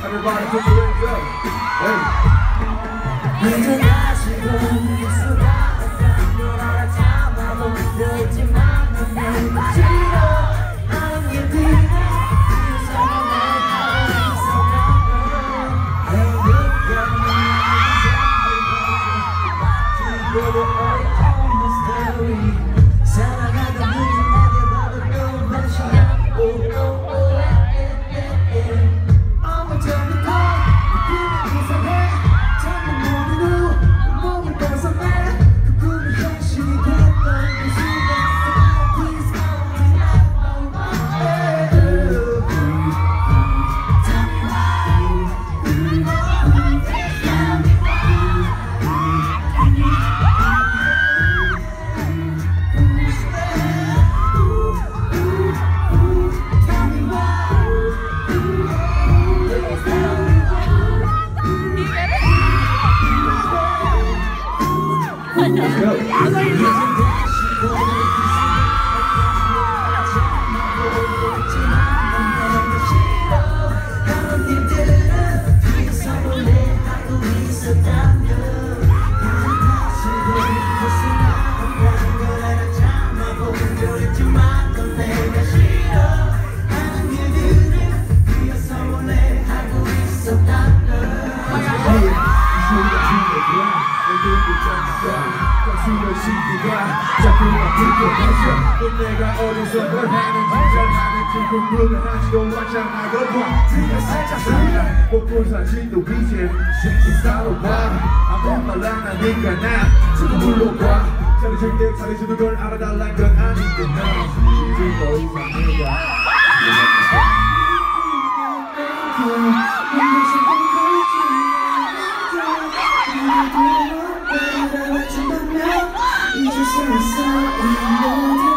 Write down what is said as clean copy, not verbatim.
Everybody put your hands up. Hey. 이제 다시 보는 수가 없다. 널 알아잡아도 늦지만 내가 싫어하는 일들이 살아가다 보면 내게 받은 또 반신야 I'ma tell the call 그뿐이 이상해 잠은 모르는 몸을 벗어내 그 꿈이 현실이 됐던 그 순간 Please call me now Tell me why Let's go. 내가 어디서 뭘 하는지 잘 하는지 궁금해하지도 않잖아거든 네가 살짝 살아 뽑고 사진도 이제 인스타로 봐 아무 말 안 하니까 나 지금 불러봐 잘해줄 때 잘해주는 걸 알아달란 건 아닌데 너 이제 더 이상 내가 이제 슬슬